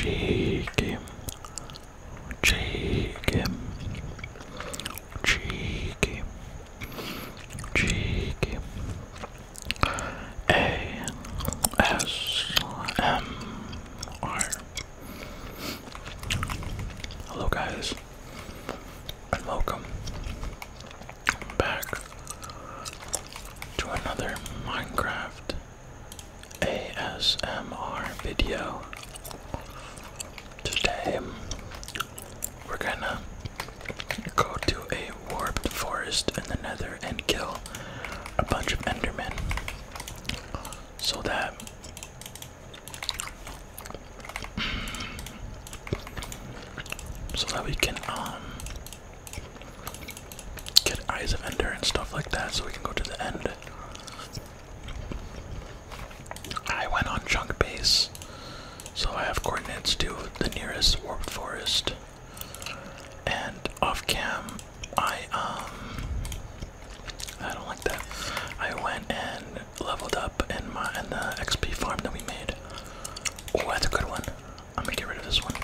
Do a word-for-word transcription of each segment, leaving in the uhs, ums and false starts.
cheeky, cheeky, cheeky, cheeky. A S M R. Hello guys, and welcome back to another Minecraft A S M R video. Today we're gonna go to a warped forest in the nether and kill a bunch of endermen so that so that we can um get eyes of ender and stuff like that, so we can go to the end. I went on chunk base, so I have coordinates to the nearest warped forest. And off cam, I um I don't like that. I went and leveled up in my in the X P farm that we made. Oh, that's a good one. I'm gonna get rid of this one.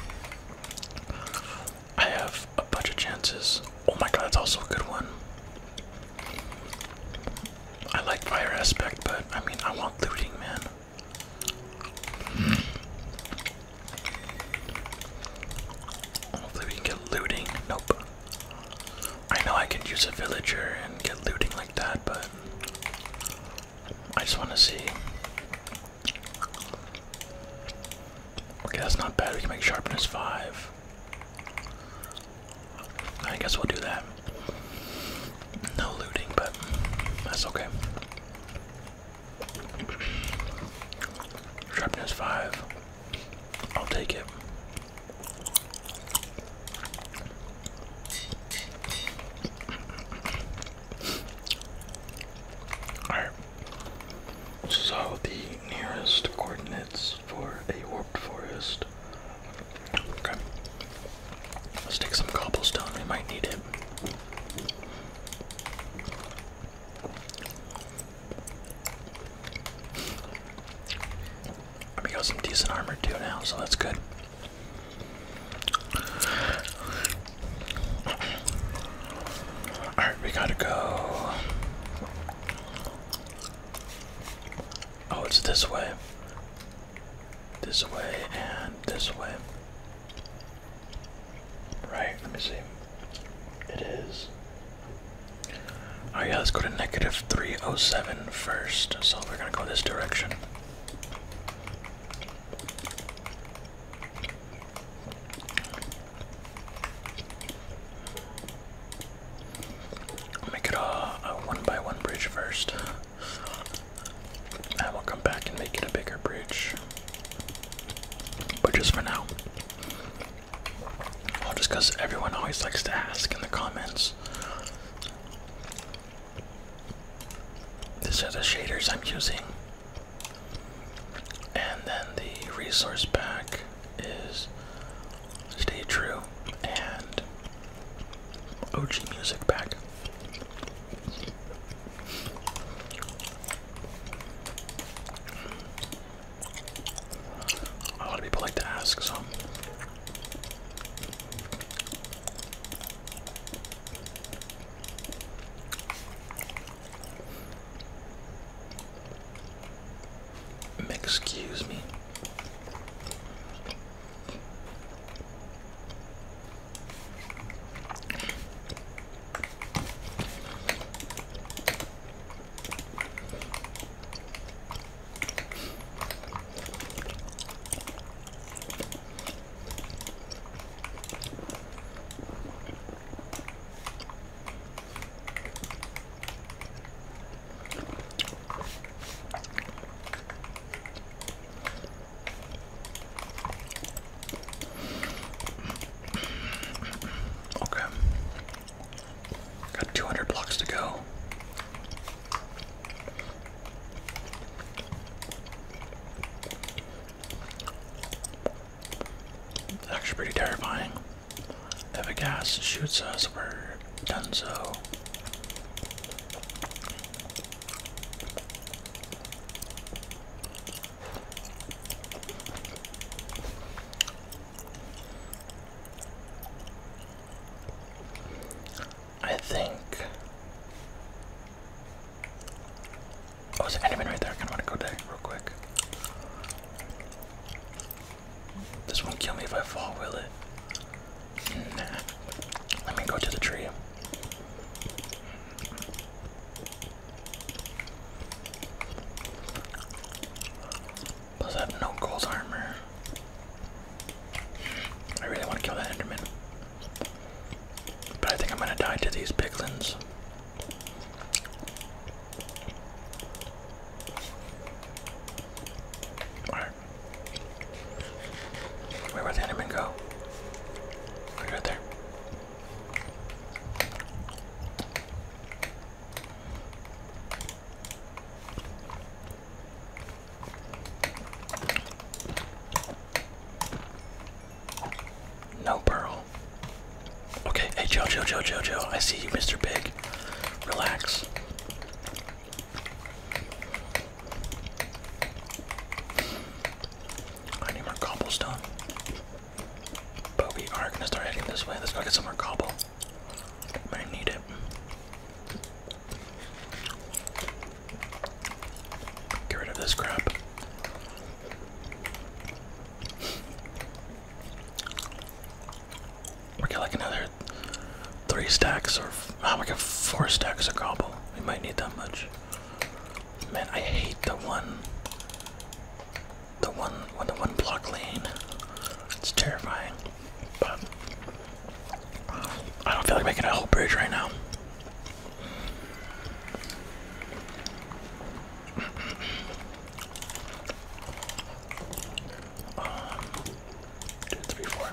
I have a bunch of chances. Oh my god, that's also a good one. I like fire aspect, but I mean, I want looting, man. Hopefully we can get looting. Nope. I know I can use a villager and get looting like that, but I just want to see. Okay, that's not bad. We can make sharpness five. I guess we'll do that. No looting, but that's okay. Sharpness five. I'll take it. Alright. So the nearest coordinates for a warped forest. Okay. Let's take some cobblestone, we might need it. We got some decent armor too now, so that's good. Alright, we gotta go. Oh, it's this way. This way and this way. Right, let me see. It is. Oh yeah, let's go to negative three oh seven first. So we're gonna go this direction. Make it a, a one by one bridge first. And we'll come back and make it a bigger bridge. But just for now. Well, just because everyone always likes to ask in the comments. These are the shaders I'm using. And then the resource pack is Stay True and O G music pack. A lot of people like to ask, so excuse me. Pretty terrifying. If a gas shoots us, we're done so. This won't kill me if I fall, will it? Nah. Let me go to the tree. Plus I have no gold armor. I really want to kill that Enderman. But I think I'm gonna die to these piglins. Alright. Where would the Enderman go? Right there. No pearl. Okay, hey, chill, chill, chill, chill, chill. I see you, Mister Pig. Relax. I need more cobblestone. But we are gonna start heading this way. Let's go get some more cobble. Might need it. Get rid of this crap. We got like another three stacks, or oh, we got four stacks of cobble. We might need that much. Man, I hate the one, the one, the one block lane. It's terrifying. But I don't feel like making a whole bridge right now. Um, two, three, four.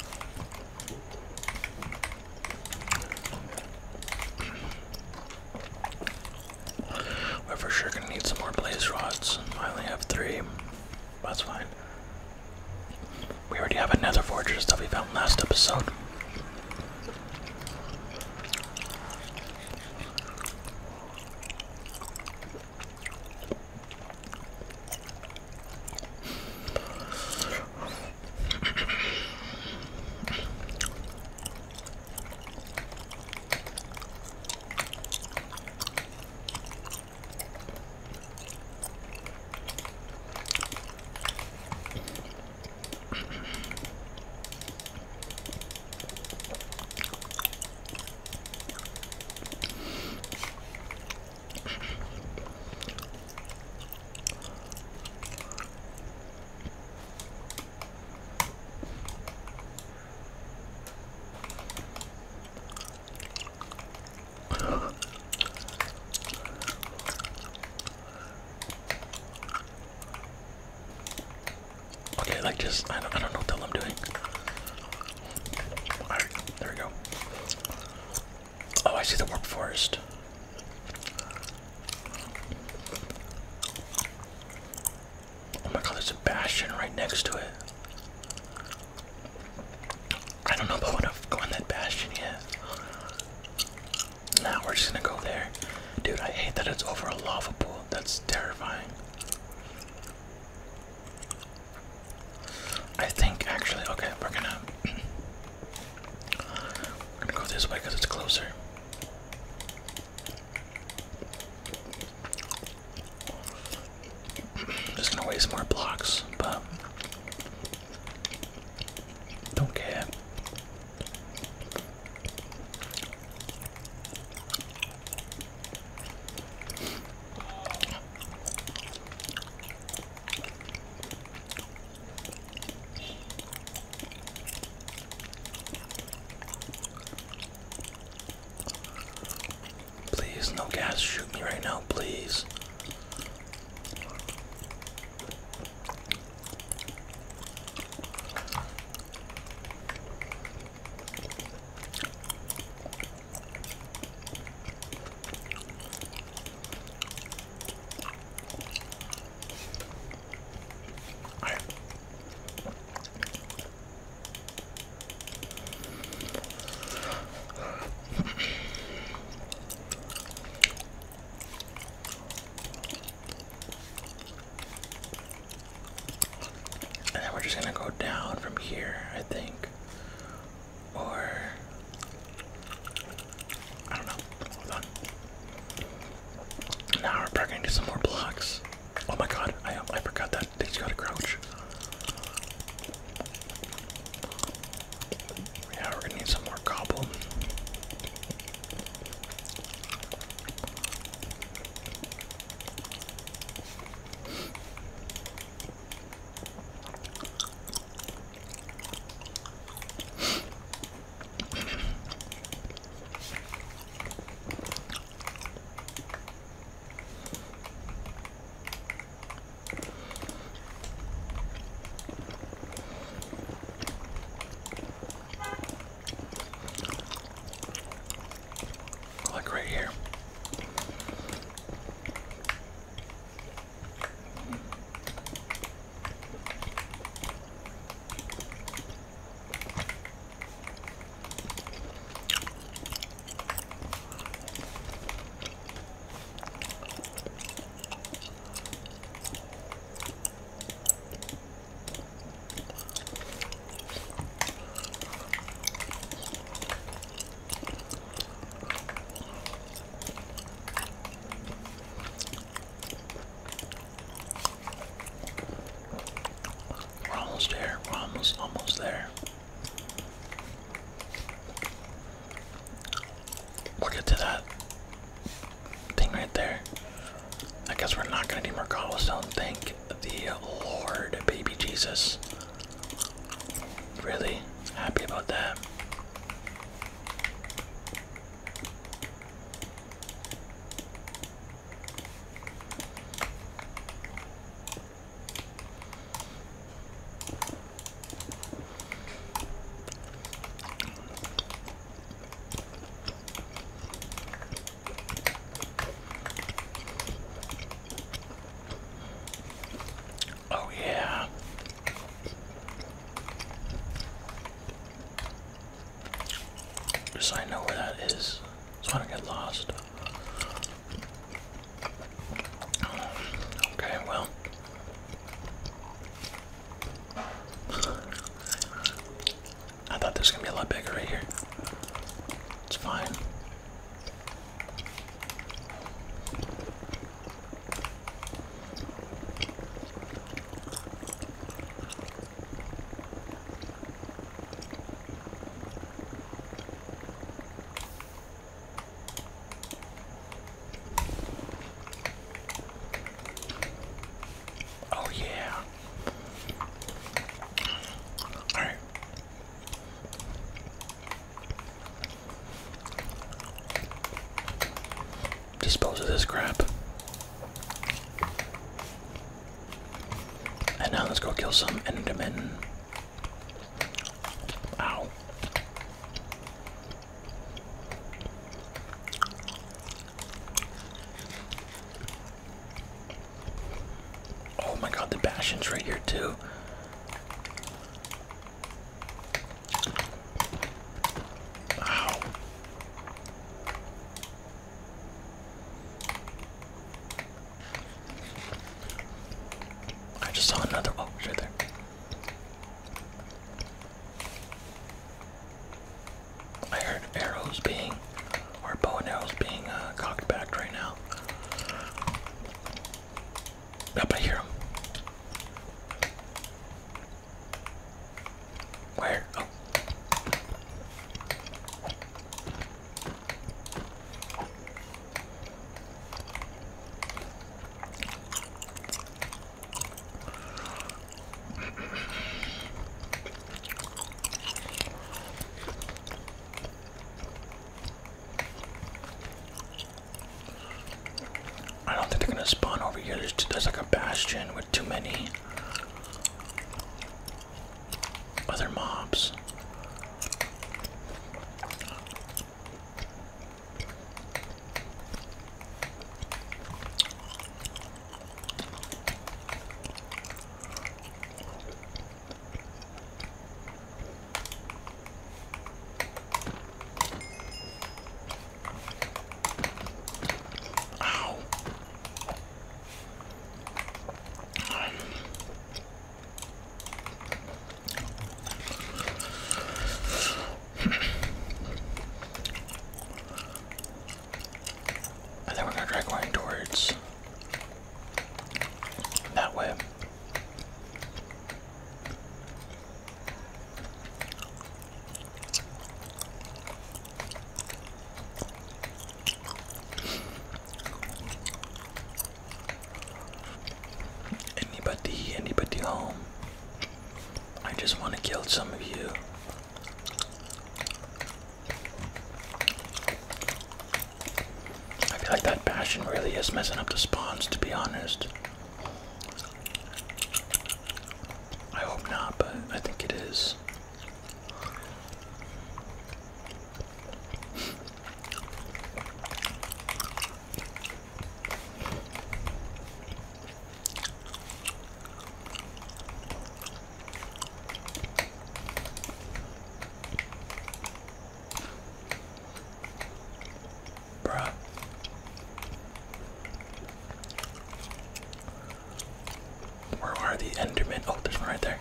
We're for sure gonna need some more blaze rods. I only have three. That's fine. We already have another fortress that we found last episode. Okay, like just, I don't, I don't know what the hell I'm doing. Alright, there we go. Oh, I see the warp forest. Oh my god, there's a bastion right next to it. I don't know if I want to go in that bastion yet. Now we're just gonna go there. Dude, I hate that it's over a lava pool. That's terrifying. I think actually, okay, we're gonna we're gonna go this way because it's closer. Just gonna waste more blocks, but don't care. Please, no gas, shoot me right now, please. We're just gonna go down from here, I think. Or I don't know. Hold on. Now we're probably gonna do some more blocks. Oh my god, I I forgot that thing's gotta crouch. We're almost, almost there. We'll get to that thing right there. I guess we're not gonna need more cobblestone. Thank the Lord, baby Jesus. Really happy about that. Oh yeah. Just so I know where that is. So I don't get lost. Okay, well. I thought this was gonna be a lot bigger right here. It's fine. Oh yeah. Alright. Dispose of this crap. And now let's go kill some Endermen. Ow. Oh my god, the Bastion's right here too. Ow. I just saw another. Oh, it's right there. I heard arrows being, or bow and arrows being uh, cocked back right now. Yep, I hear them. Where? Oh. I don't think they're gonna spawn over here. There's, there's like a bastion with too many other mobs. Ow. I think we're gonna try going towards that way. Anybody, anybody home? I just want to kill some of you. I feel like that Bastion really is messing up the spawns, to be honest. I hope not, but I think it is. Bruh. Where are the Endermen? Oh, there's one right there.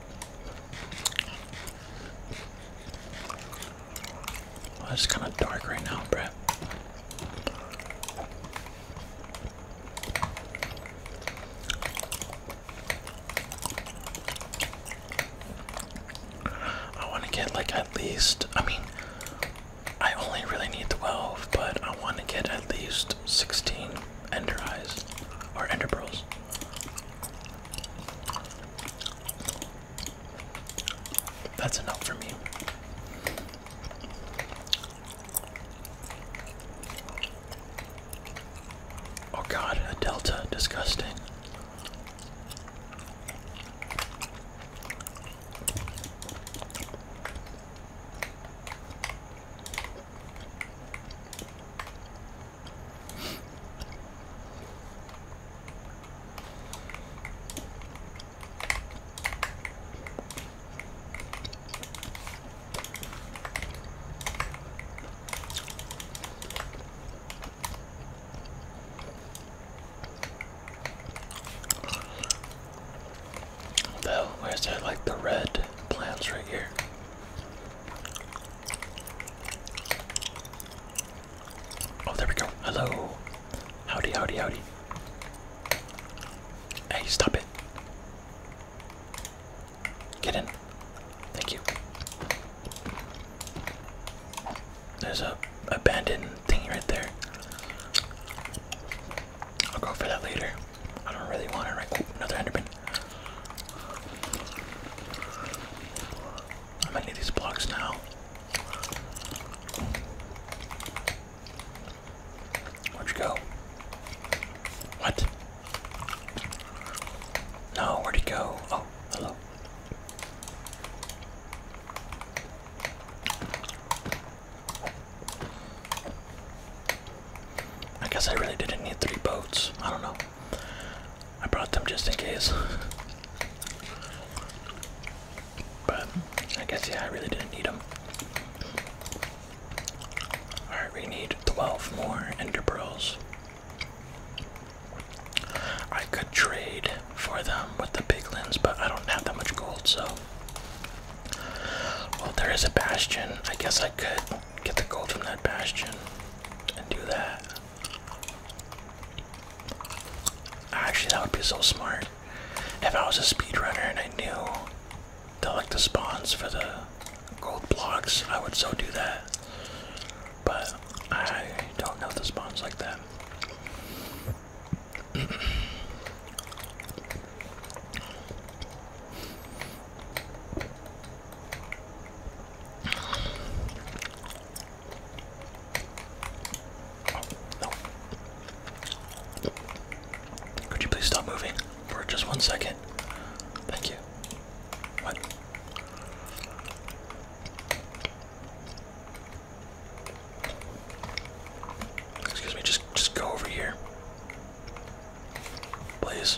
Well, it's kind of dark right now, Brett. I want to get like at least, I mean, I only really need twelve, but I want to get at least sixteen ender eyes or ender pearls. That's enough for me. Oh god, a delta, disgusting. Though, where's that, like the red plants right here? Oh, there we go. Hello. Howdy, howdy, howdy. Hey, stop it. Get in. Thank you. There's a abandoned thingy right there. I'll go for that later. I don't really want it right. Oh, another enderman. I might need these blocks now. Where'd you go? What? No, where'd he go? Oh, hello. I guess I really didn't need three boats. I don't know. I brought them just in case. But I guess, yeah, I really didn't need them. Alright, we need twelve more ender pearls. I could trade for them with the piglins, but I don't have that much gold, so. Well, there is a bastion. I guess I could get the gold from that bastion and do that. Actually, that would be so smart. If I was a speedrunner and I knew the, like, the spawns for the gold blocks, I would so do that. But I don't know the spawns like that. Could you please stop moving for just one second? Thank you. What? Excuse me, just just go over here. Please.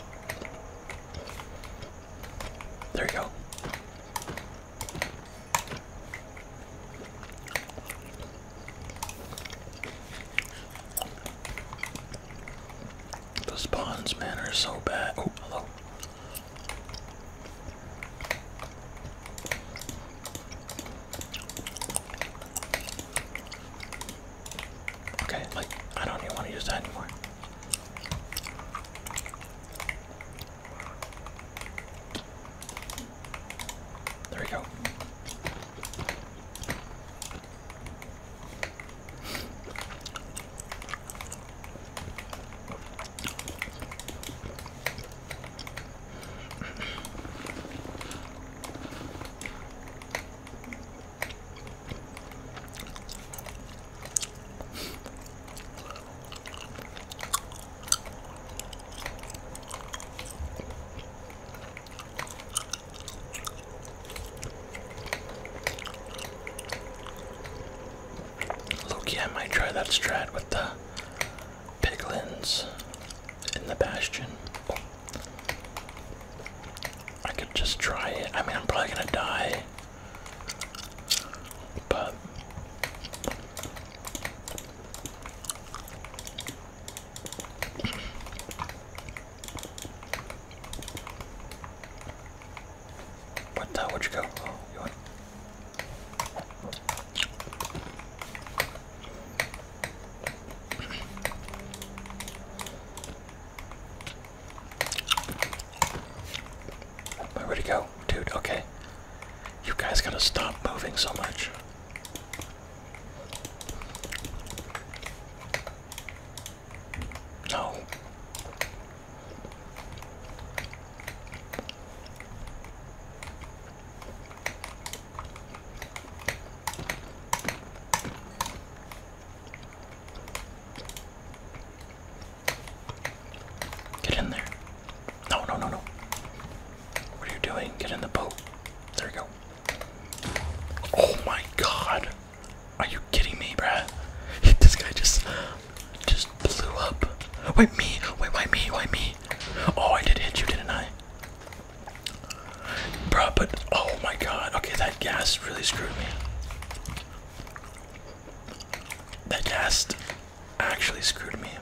There you go. The spawns, man, are so bad. Oh, hello. Okay, like, I don't even want to use that anymore. There we go. Yeah, I might try that strat with the piglins in the bastion. Oh. I could just try it. I mean, I'm probably gonna die. But what the? Where'd you go? Oh, you went. lagging so much. No. Get in there. No, no, no, no. What are you doing? Get in the boat. There we go. Oh my god. Are you kidding me, bruh? This guy just just blew up. Wait, me? Wait, why me? Why me? Oh, I did hit you, didn't I? Bruh, but oh my god. Okay, that gas really screwed me. That gas actually screwed me.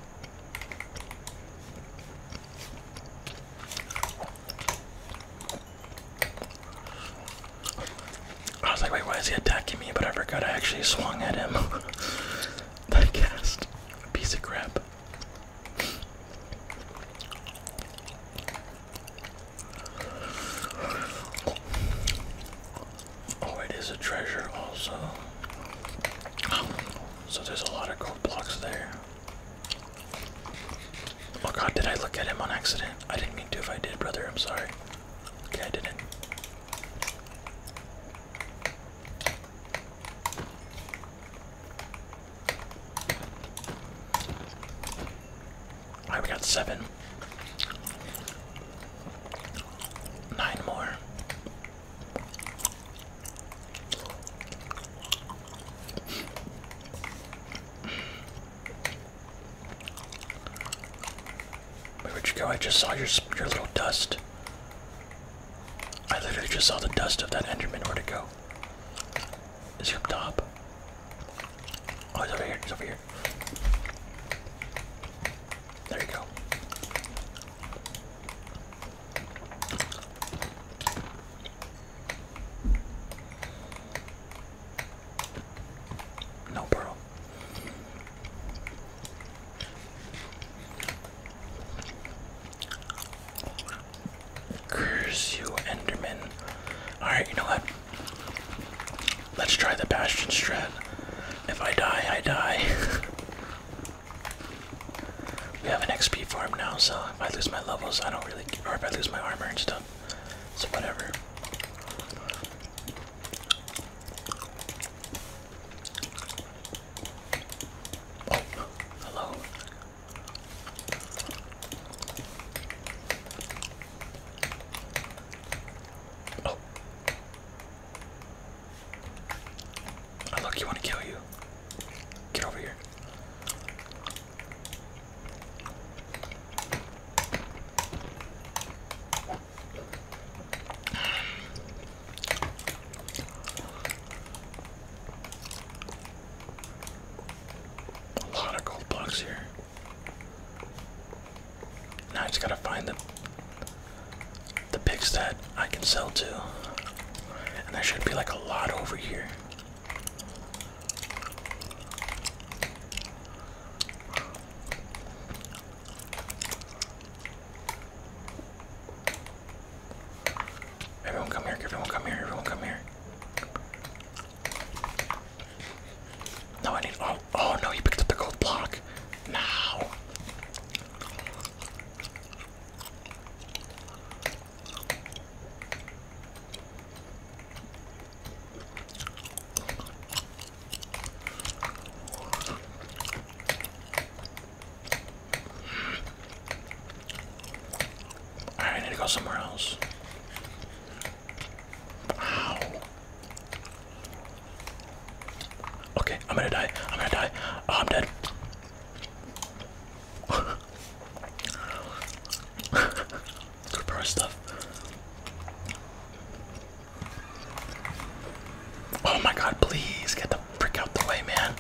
I was like, wait, why is he attacking me? But I forgot I actually swung at him. That cast. Piece of crap. Oh, it is a treasure also. So there's a lot of gold blocks there. Oh god, did I look at him on accident? I didn't mean to. If I did, brother, I'm sorry. Okay, I didn't. Alright, we got seven. Nine more. Wait, where'd you go? I just saw your, your little dust. I literally just saw the dust of that Enderman. Where'd it go? Is he up top? Oh, he's over here. He's over here. There you go. No pearl. Curse you, Enderman. Alright, you know what? Let's try the Bastion strat. If I die, I die. We have an X P farm now, so if I lose my levels, I don't really care. Or if I lose my armor and stuff. So whatever. Oh, hello. Oh. Oh, look, you want to kill you. Get over here. A lot of gold blocks here. Now I just gotta find the the pigs that I can sell to. And there should be like a lot over here. Everyone come here, everyone come here, everyone come here. No, I need, oh, oh no, you picked up the gold block. Now. Alright, I need to go somewhere else. Ow. Okay, I'm gonna die. I'm gonna die. Oh, I'm dead. Let's repair our stuff. Oh my god, please get the frick out the way, man.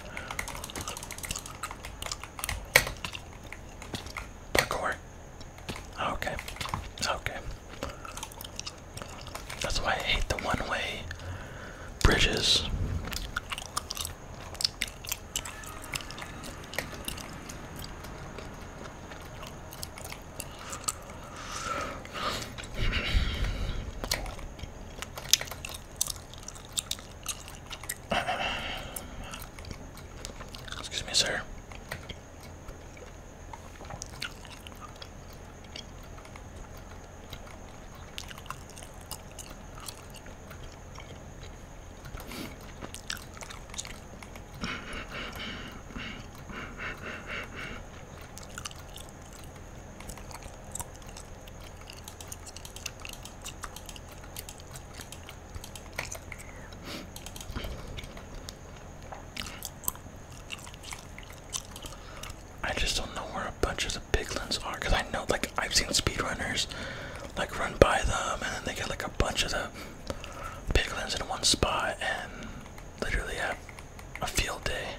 Parkour. Okay. Okay. me, sir. I just don't know where a bunch of the piglins are, because I know, like, I've seen speedrunners, like, run by them, and then they get, like, a bunch of the piglins in one spot, and literally have a field day.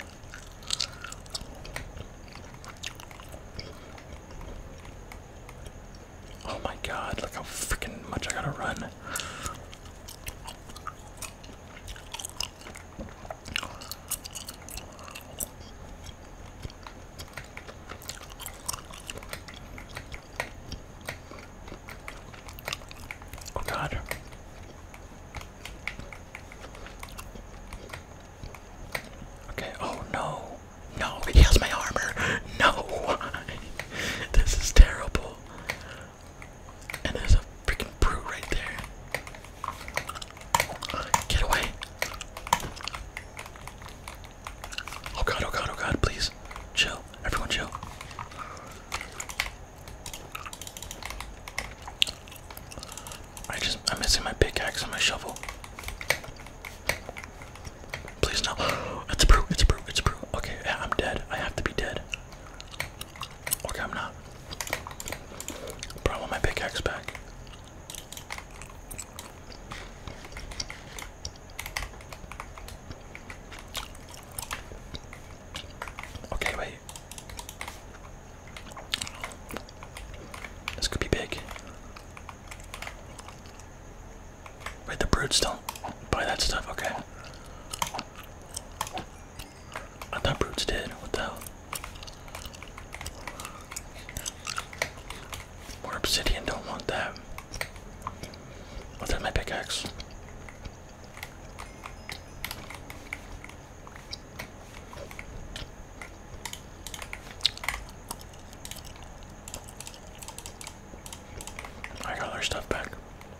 Oh my god, look how freaking much I gotta run. Oh god. Okay, oh no. No, he has my armor. No. This is terrible. And there's a freaking brute right there. Get away. Oh god, oh god, oh god, please. Chill. Everyone chill. I just, I'm missing my pickaxe and my shovel. Please no. It's a brute, it's a brute, it's a brute. Okay, yeah, I'm dead. I have to be dead. Okay, I'm not. But I want my pickaxe back. Okay, wait. This could be big. Wait, the brutes don't buy that stuff, okay. I thought brutes did. What the hell? More obsidian, don't want that. Oh, there's my pickaxe. I got all our stuff back.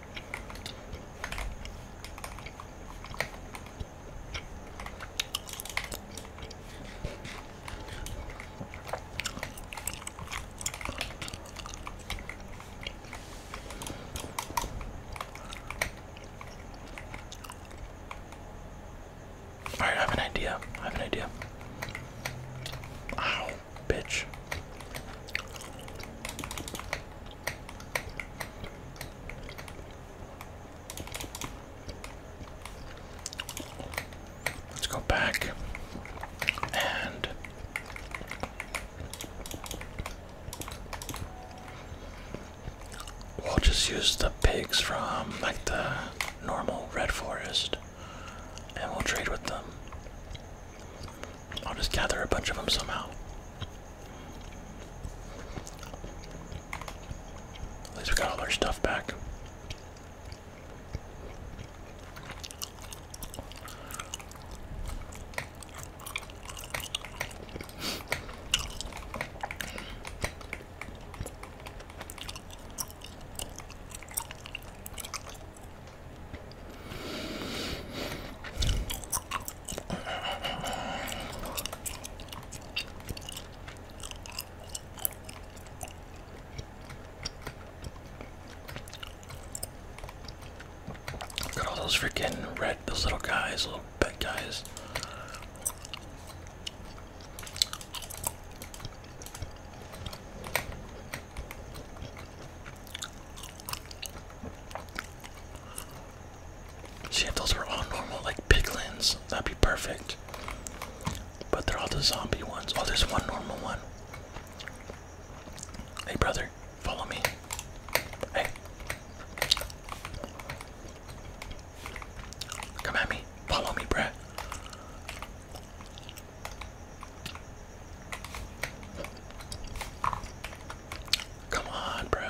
Alright, I have an idea. I have an idea. Ow, bitch. Let's go back and we'll just use the pigs from like the normal red forest and we'll trade with them. I'll just gather a bunch of them somehow. At least we got all our stuff back. Look at all those freaking red, those little guys, little pet guys. See if those were all normal, like piglins, that'd be perfect. But they're all the zombie ones. Oh, there's one normal one. Hey, brother, follow me. Hey. Come at me. Follow me, bruh. Come on, bro.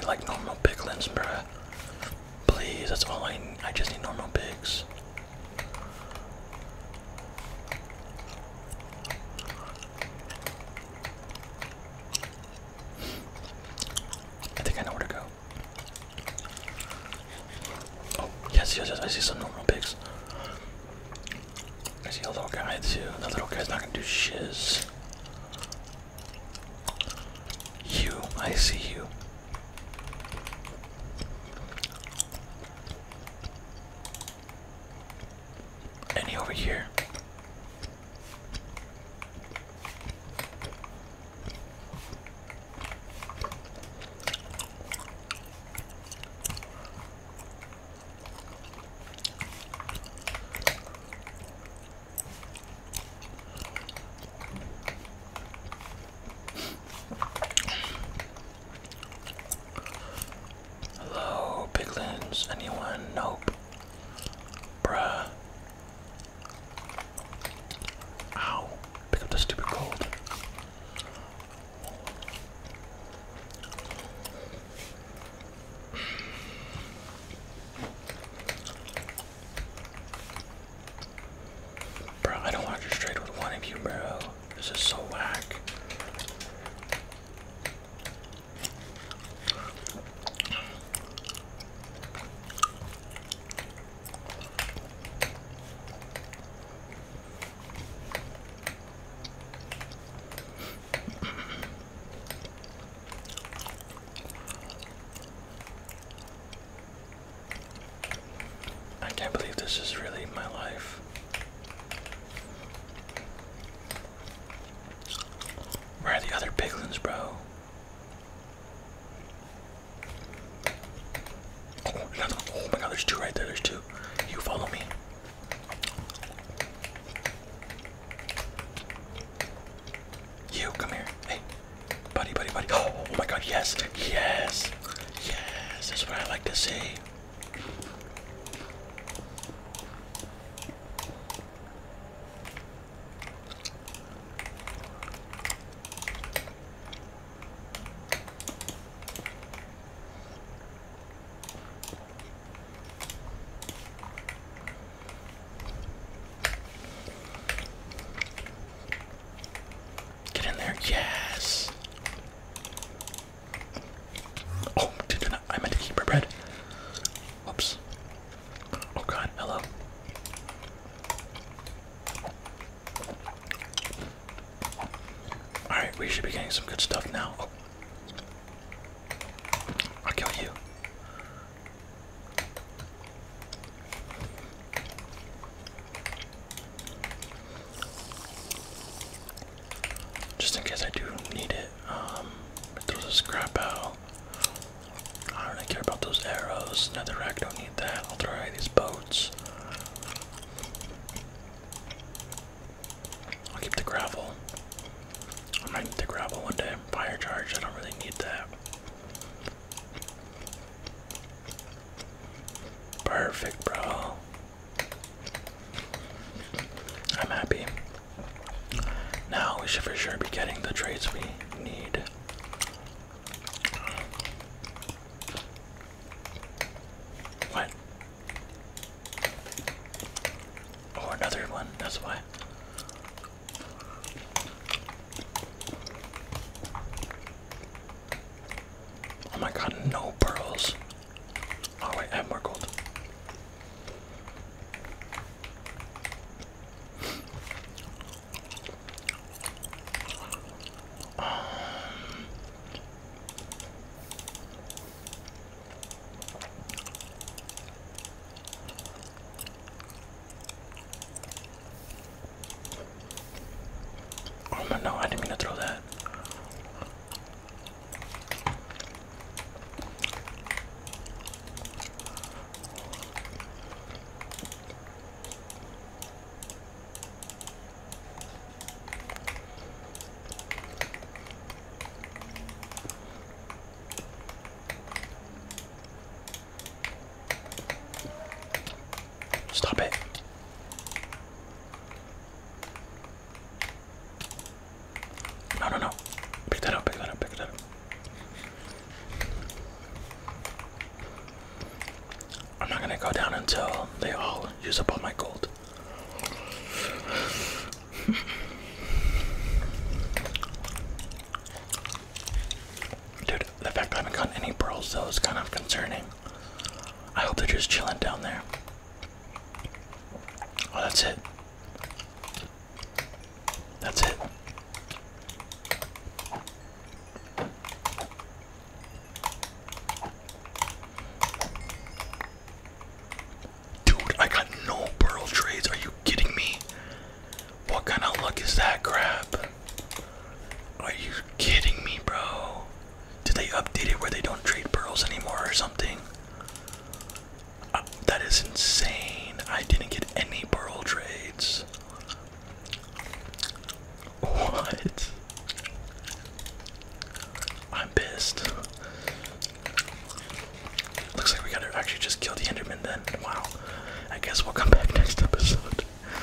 need like normal piglins, bruh. Please, that's all I need. I just need normal pigs. I think I know where to go. Oh, yes, yes, yes, I see some normal pigs. I see a little guy too. The little guy's not gonna do shiz. You, I see you. Any over here? Hello, piglins. Anyone? Nope. Bruh. Ow. Pick up the stupid gold. Bro, I don't want to just trade with one of you, bro. This is so whack. I can't believe this is really my life. Where are the other piglins, bro? Oh, another one. Oh my god, there's two right there. There's two. You follow me. You, come here. Hey, buddy, buddy, buddy. Oh, oh my god, yes. Yes. Yes. That's what I like to see. Get in there. Yes. Oh, dude, not, I meant to keep her bread. Whoops. Oh god, hello. Alright, we should be getting some good stuff now. Oh. I'll kill you. Just in case I do need it. Um, throw the scrap out. I don't really care about those arrows. Netherrack, don't need that. I'll throw away these boats. I'll keep the gravel. I might need the gravel one day. Fire charge, I don't really need that. Perfect, bro. I'm happy. Now we should for sure be getting the trades we need. What? Oh, another one, that's why. Oh my god, no pearls. Oh wait, I have more gold. Oh no, I didn't mean to throw that. Dude, the fact I haven't gotten any pearls though is kind of concerning. I hope they're just chilling down there. Oh, that's it. That's it. Dude, I got no pearl trades. Are you kidding me? What kind of luck is that crap? Are you kidding me, bro? Did they update it where they don't trade pearls anymore or something? Uh, that is insane. I didn't get any pearl trades. What? I'm pissed. Looks like we gotta actually just kill the Enderman then. Wow. I guess we'll come back next episode.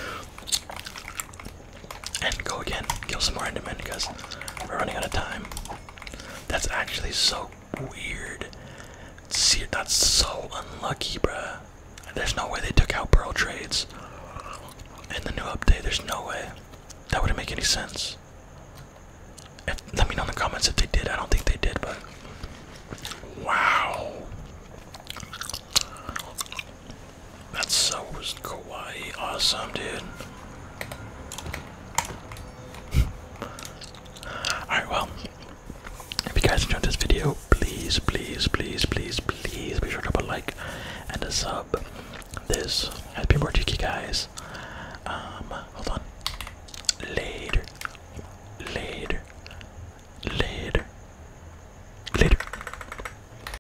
And go again. Kill some more Endermen because we're running out of time. That's actually so weird. See, that's so unlucky, bruh. There's no way they took out pearl trades in the new update. There's no way. That wouldn't make any sense. If, let me know in the comments if they did. I don't think they did, but wow. That's so kawaii awesome, dude. Alright, well, if you guys enjoyed this video, please, please, please, please, please be sure to drop a like and a sub.